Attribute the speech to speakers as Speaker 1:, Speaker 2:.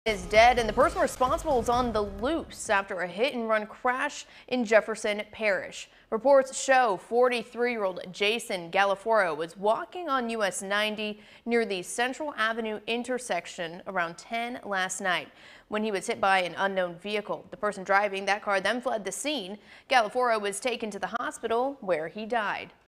Speaker 1: Is dead and the person responsible is on the loose after a hit-and-run crash in Jefferson Parish. Reports show 43-year-old Jason Galaforo was walking on US 90 near the Central Avenue intersection around 10 last night when he was hit by an unknown vehicle. The person driving that car then fled the scene. Galaforo was taken to the hospital where he died.